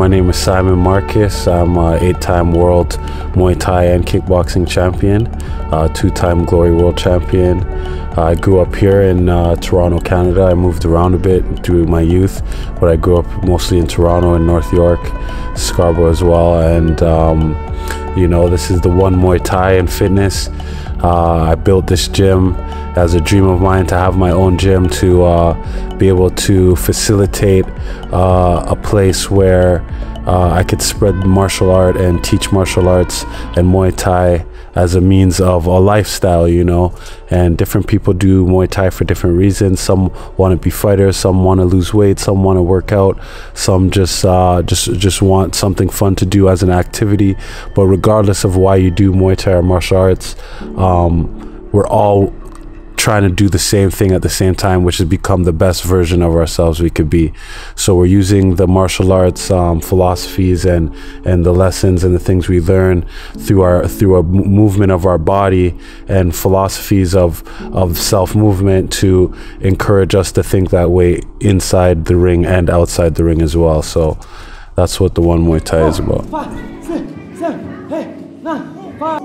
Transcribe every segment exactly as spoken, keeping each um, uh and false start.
my name is Simon Marcus. I'm an eight-time world Muay Thai and Kickboxing champion, uh, two-time Glory World champion. Uh, I grew up here in uh, Toronto, Canada. I moved around a bit through my youth, but I grew up mostly in Toronto and North York, Scarborough as well. And um, you know, this is the one Muay Thai and fitness. Uh, I built this gym as a dream of mine to have my own gym, to uh, be able to facilitate uh, a place where uh, I could spread martial art and teach martial arts and Muay Thai as a means of a lifestyle, you know. And different people do Muay Thai for different reasons. Some want to be fighters, some want to lose weight, some want to work out, some just uh, just just want something fun to do as an activity. But regardless of why you do Muay Thai or martial arts, um, we're all trying to do the same thing at the same time, which is become the best version of ourselves we could be. So we're using the martial arts um, philosophies and and the lessons and the things we learn through our through a movement of our body and philosophies of of self movement to encourage us to think that way inside the ring and outside the ring as well. So that's what the One Muay Thai is about. Five, six, seven, eight, nine, five.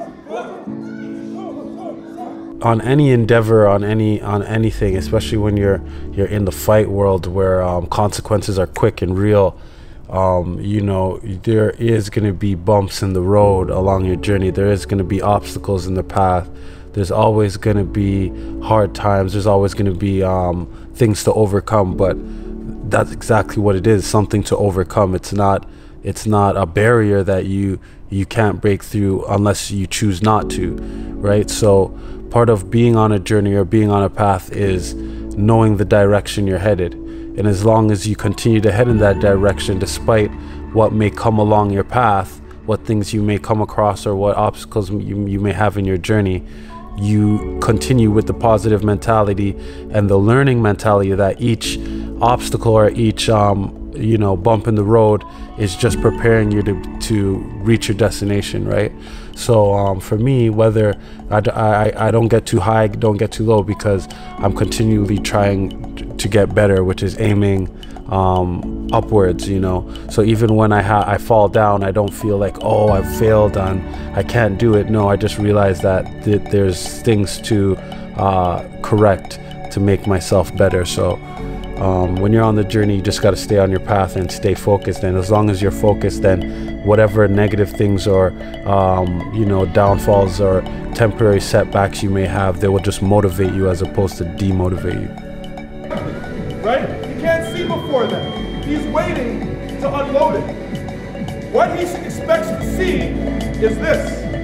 On any endeavor, on any on anything, especially when you're you're in the fight world where um, consequences are quick and real, um, you know, there is going to be bumps in the road along your journey. There is going to be obstacles in the path. There's always going to be hard times. There's always going to be um, things to overcome. But that's exactly what it is, something to overcome. It's not it's not a barrier that you you can't break through unless you choose not to, right? So part of being on a journey or being on a path is knowing the direction you're headed. And as long as you continue to head in that direction, despite what may come along your path, what things you may come across or what obstacles you, you may have in your journey, you continue with the positive mentality and the learning mentality that each obstacle or each um, you know, bump in the road is just preparing you to, to reach your destination, right? So um, for me, whether I, I, I don't get too high, don't get too low, because I'm continually trying to get better, which is aiming um, upwards, you know. So even when I, ha I fall down, I don't feel like, oh, I've failed and I can't do it. No, I just realize that th there's things to uh, correct to make myself better. So Um, when you're on the journey, you just got to stay on your path and stay focused. And as long as you're focused, then whatever negative things or, um, you know, downfalls or temporary setbacks you may have, they will just motivate you as opposed to demotivate you. Right? He can't see before that. He's waiting to unload it. What he expects to see is this.